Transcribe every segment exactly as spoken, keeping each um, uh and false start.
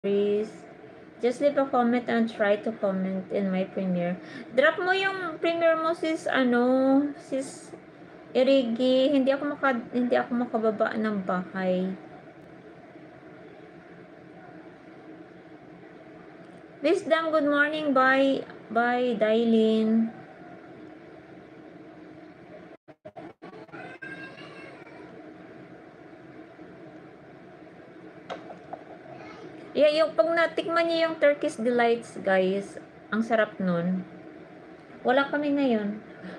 worries. Just leave a comment and try to comment in my premiere. Drop mo yung premiere mo, sis, ano, sis Irigi. Hindi ako maka, hindi ako makababa ng bahay. Wisdom, good morning. Bye, bye, Dailin. Yeah, yung pag natikman niyo yung Turkish Delights, guys, ang sarap nun. Wala kami ngayon.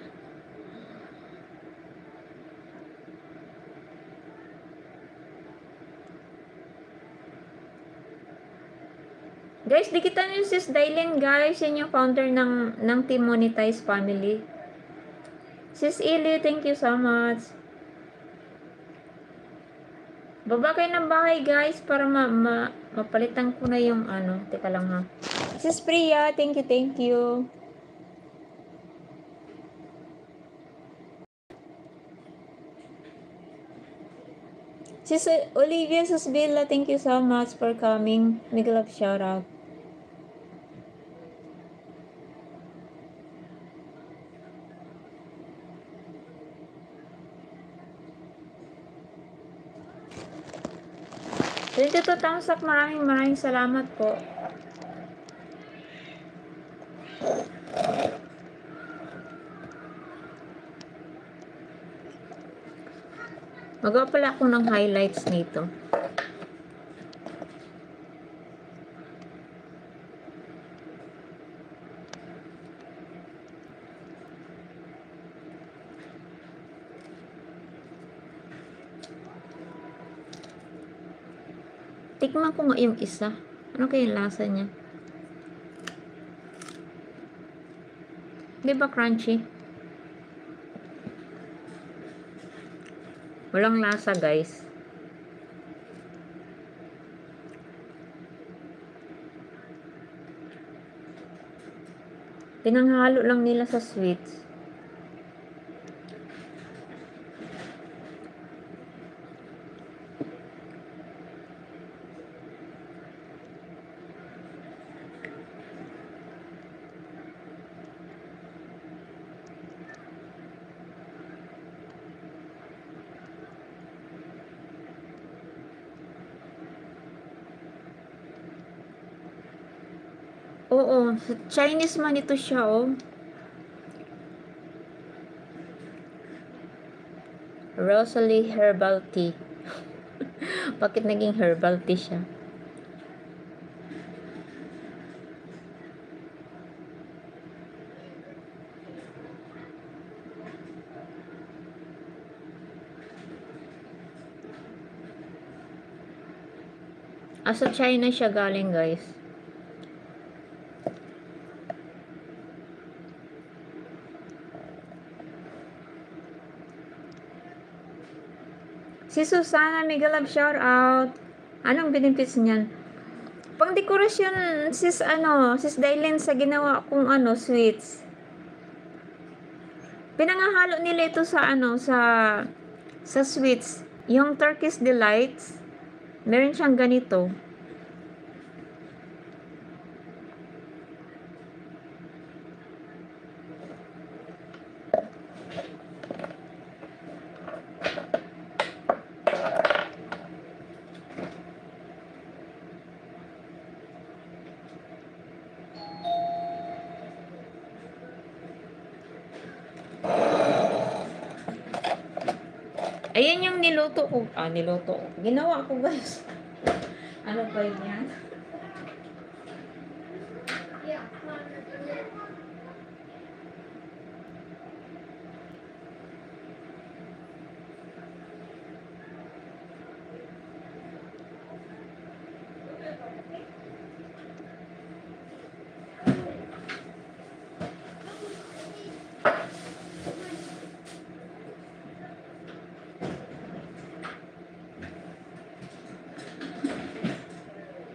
Guys, dikitan niyo sis Dailin, guys. Yan yung founder ng, ng Team Monetize Family. Sis Ili, thank you so much. Baba kayo ng bahay, guys, para ma, ma mapalitan ko na yung ano. Teka lang ha. Sis Priya, thank you, thank you. Sis Olivia Susbilla, thank you so much for coming. Miguel of shout out. twenty-two thumbs up, maraming maraming salamat po. Magawa pala ako ng highlights nito. Tikman ko nga yung isa. Ano kaya yung lasa niya? Di ba crunchy? Walang lasa, guys. Pinanghalo lang nila sa sweets. Oo, Chinese man ito siya, oh. Rosalie Herbal Tea. Bakit naging herbal tea siya? Ah, sa China siya galing, guys. Si Susana Migalab, shout out. Anong benefits niyan? Pang dekorasyon, sis ano, sis Dailin, sa ginawa kong ano, sweets. Pinangahalo nila ito sa ano, sa sa sweets. Yung Turkish Delights, meron siyang ganito. Ayan yung niluto ko. Ah, niluto ko. Ginawa ko, guys. Ano ba yun yan?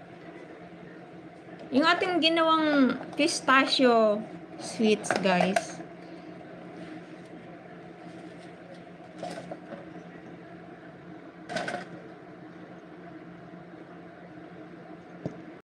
Yung ating ginawang pistachio sweets, guys.